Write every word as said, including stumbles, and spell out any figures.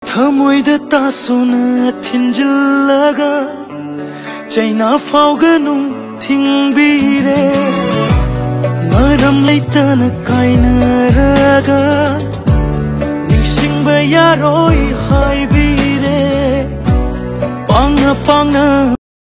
थमोइदा तासोना थिन्जिल्लगा चैना फाउगनु थिंबिरे मरम लैतना काइनरगा निसिंबा यारोइ हाइबिरे पांगा पांगा